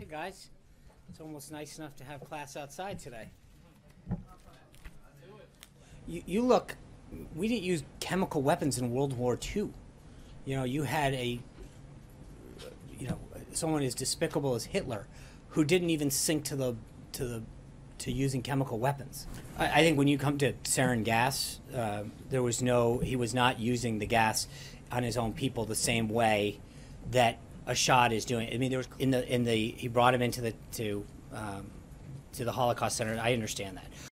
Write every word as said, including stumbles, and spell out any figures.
guys. It's almost nice enough to have class outside today. You, you look, we didn't use chemical weapons in World War Two. You know, you had a, you know, someone as despicable as Hitler, who didn't even sink to the, to the, to using chemical weapons. I, I think when you come to sarin gas, uh, there was no, he was not using the gas on his own people the same way that a shot is doing. I mean, there was in the in the he brought him into the to um, to the Holocaust Center. I understand that.